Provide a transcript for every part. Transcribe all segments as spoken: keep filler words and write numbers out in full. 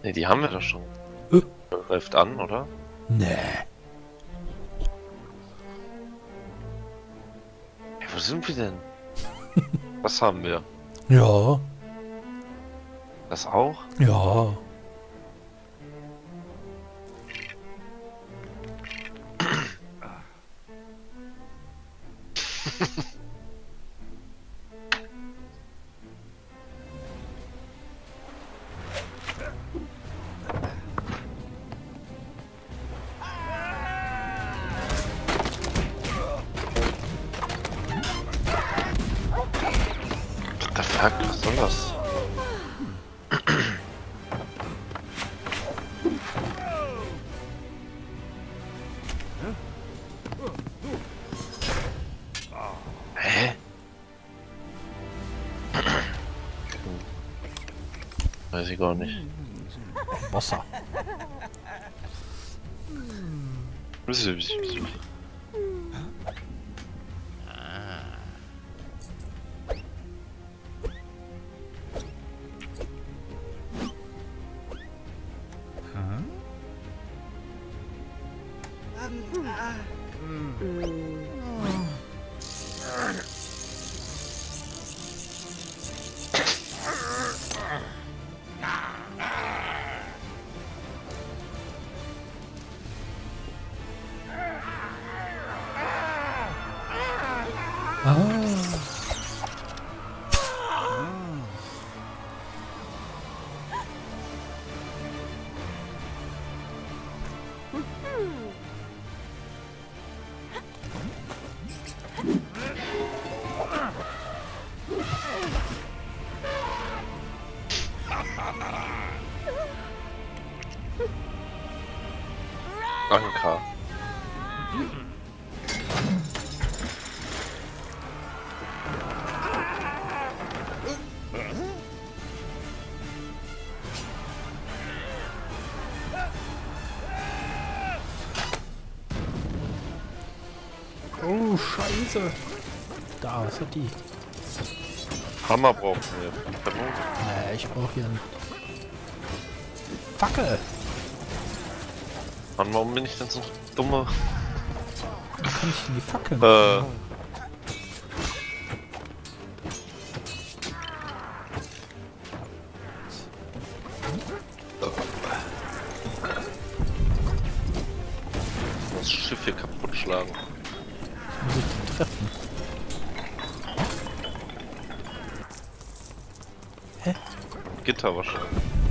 Ne, die haben wir doch schon. Äh? Läuft an, oder? Nee. Ja, wo sind wir denn? Was haben wir? Ja, Das auch? ja. What the fuck, was soll das? Hä? Weiß ich gar nicht. Wasser. Ah. Anker. Oh, Scheiße. Da, was hat die? Hammer brauchen wir. Nee, ich brauche hier einen Fackel. Mann, warum bin ich denn so dumme? Wie kann ich denn die Fackeln? Äh. Das Schiff hier kaputt schlagen. Muss ich die treffen? Hä? Gitter wahrscheinlich.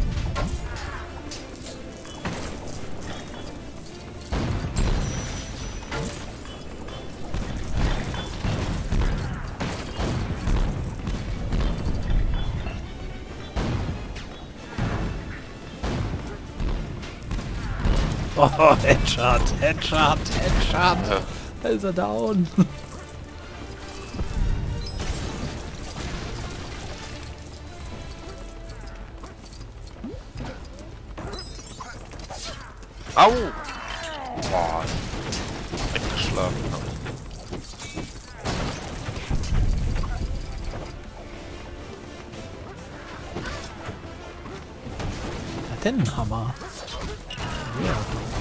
Oh, Headshot, Headshot, Headshot. Ja. Da ist er down. Au! Boah. Weggeschlagen. Hat denn einen Hammer? Ja,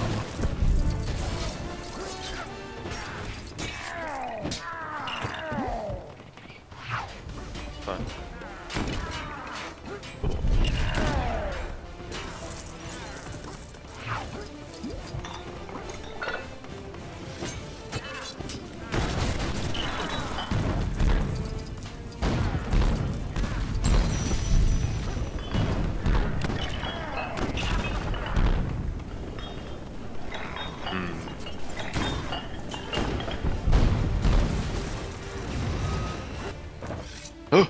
Nein. Huh.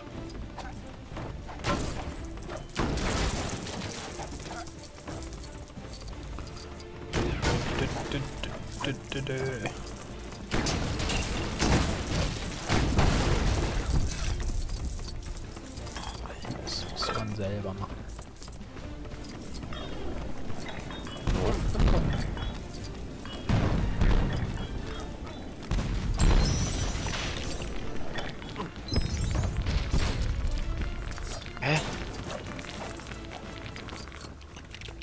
das muss man selber machen. Hä?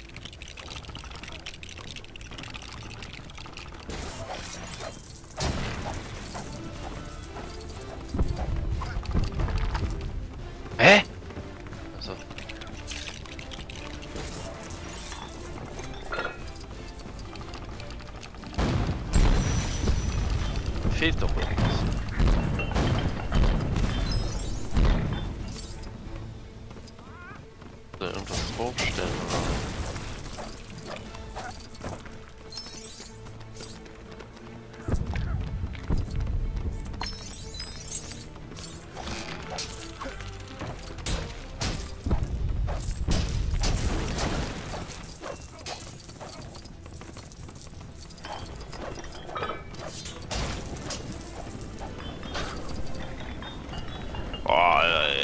fehlt doch irgendwas. Da irgendwas draufstellen oder? Oh, ey.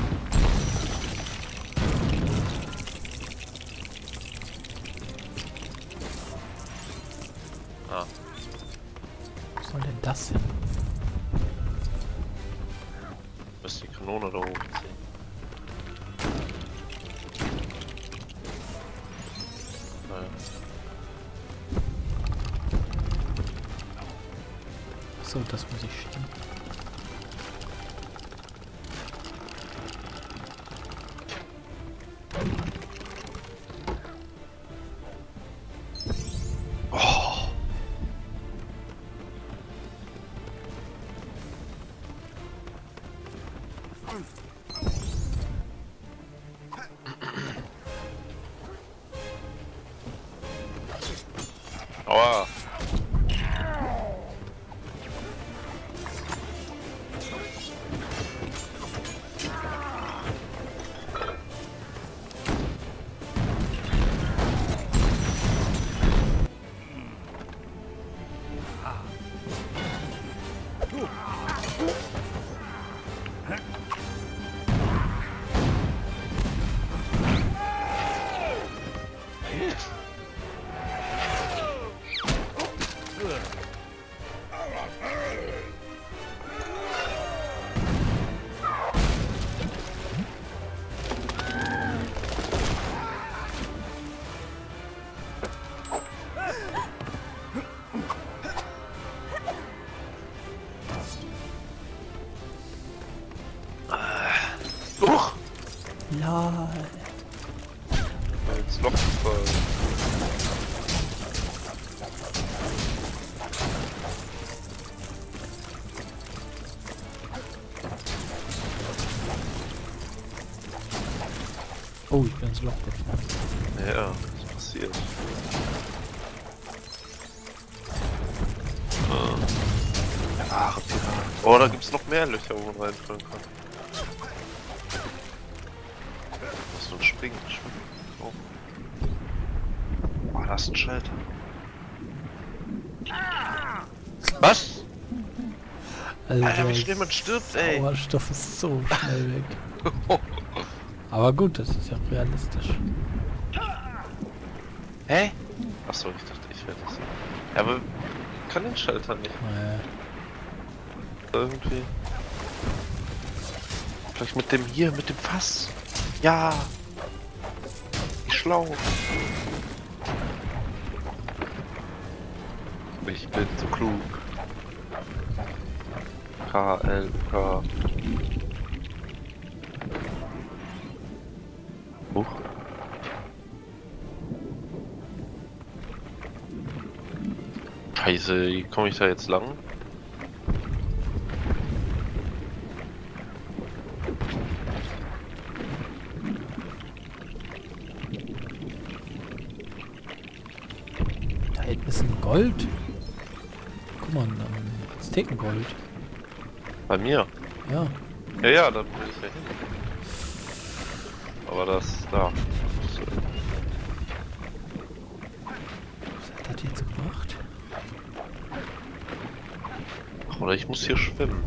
Ah. Was soll denn das hin? Müsste die Kanone da hochziehen. Naja. So, das muss ich schieben. Oh. Aua. Uch! Ja. Ins Loch gefallen. Oh, ich bin ins Loch gefallen. Ja, was passiert? Ah. Ach, Pirat. Oh, da gibt's noch mehr Löcher, wo man reinfallen kann. Was so ein Springen, Springen. Oh. Oh, da ist ein Schalter. Was? Also Alter, wie der schnell man stirbt, ey. Sauerstoff ist so schnell weg. Aber gut, das ist ja auch realistisch. Hä? Achso, ich dachte, ich werde das. Ja, aber ich kann den Schalter nicht. Naja. Irgendwie. Vielleicht mit dem hier, mit dem Fass. Ja. Wie schlau. Ich bin so klug. K L K. Huch. Scheiße, wie komme ich da jetzt lang? Da hinten ist ein Gold. Guck mal, ein Aztekengold. Bei mir? Ja. Ja, ja, da will ich ja hin. Aber das da. So. Was hat das jetzt gemacht? Ach, oder ich muss hier schwimmen.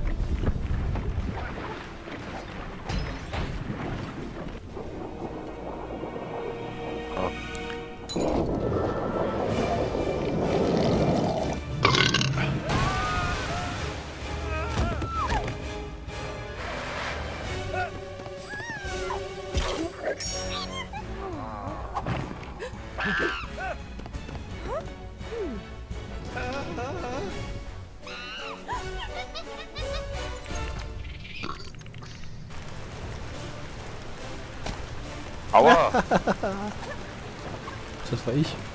Ah. Aua! Das war ich.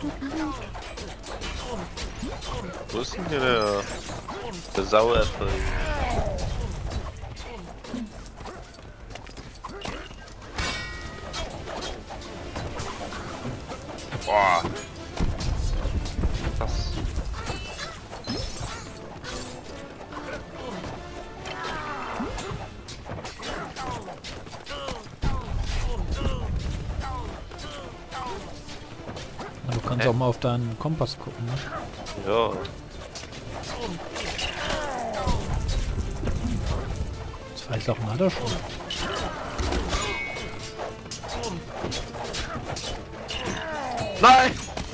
Wo ist denn hier der, der Sauerapfel? Boah. Was? Na, du kannst Hä? auch mal auf deinen Kompass gucken, ne? Ja. Vielleicht auch ein Adder schon. Nein!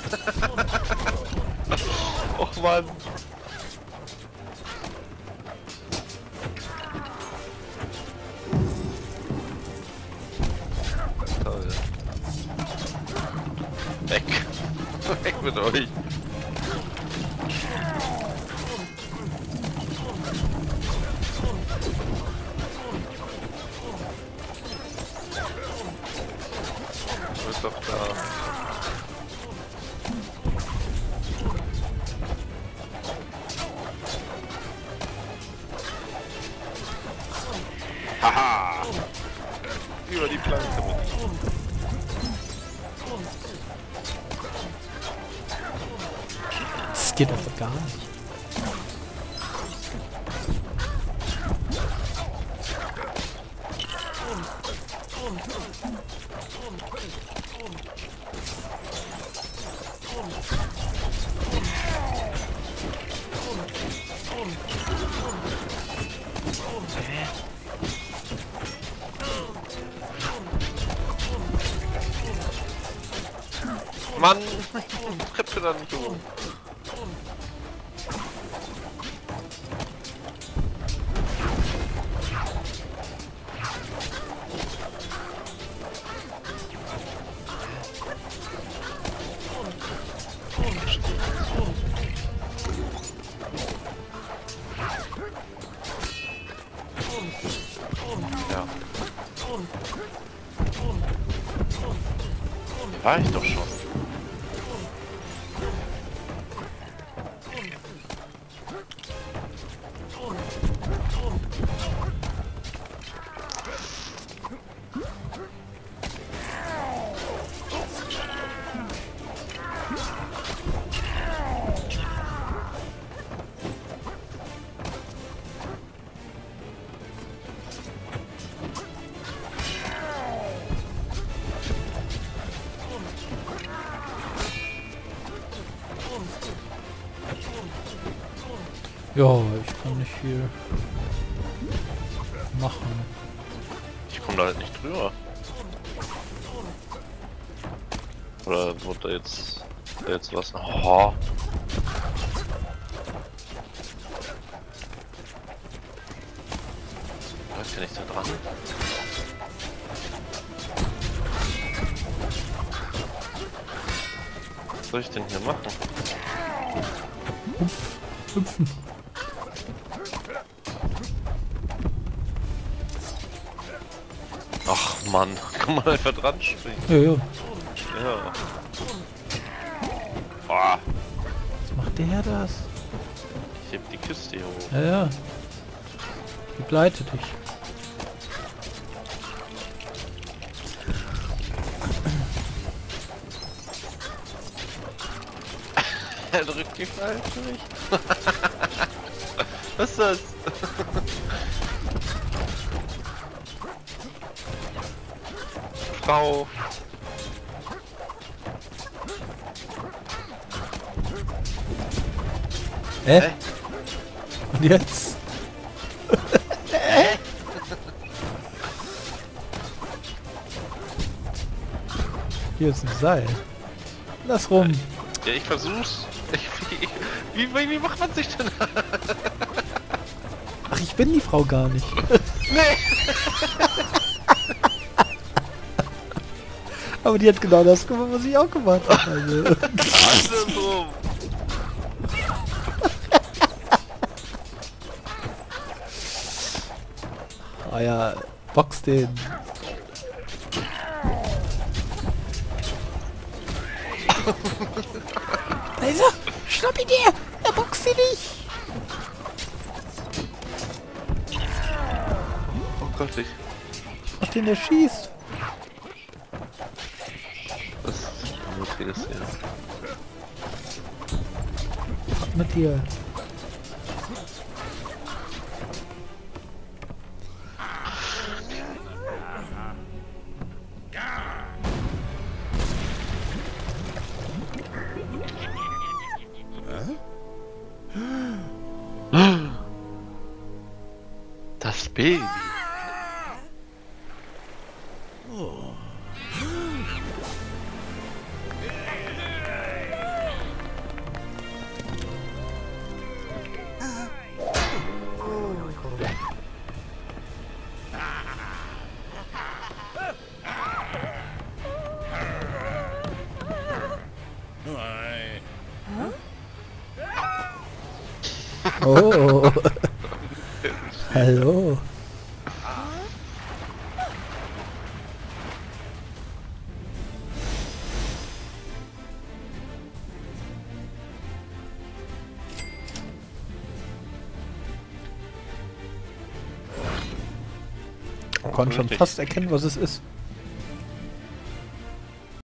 Och Mann! Toll. Weg! Weg mit euch! Du bist doch da. Haha! Über die Planke mit. Das geht einfach gar nicht. Mann! Treppe da nicht um. Ja. War ich doch schon. Ja, ich kann nicht viel machen. Ich komme da halt nicht drüber. Oder wurde da jetzt, da jetzt was? Oh. Was kann ich da dran? Was soll ich denn hier machen? Hüpfen. Ach Mann, kann man einfach dran springen. Ja, ja. Ja. Boah, Was macht der das? ich heb die Kiste hier hoch. Ja, ja. Begleite dich. Er drückt die falsch durch. Was ist das? Frau. Hä? Hä? Und jetzt? Hier ist ein Seil. Lass rum. Ja, ich versuch's. Ich, wie, wie, wie macht man sich denn? Ach, ich bin die Frau gar nicht. Nee! Aber die hat genau das gemacht, was ich auch gemacht habe. Also. Andersrum! Ah ja, box den. Da ist er! Schnapp ihn dir! Er boxt sie nicht! Oh Gott, ich... Auf den der schießt! Das ist Matthias, ja. Was mit dir? Das Baby. Oh! Hallo! Ich konnte schon fast erkennen, was es ist.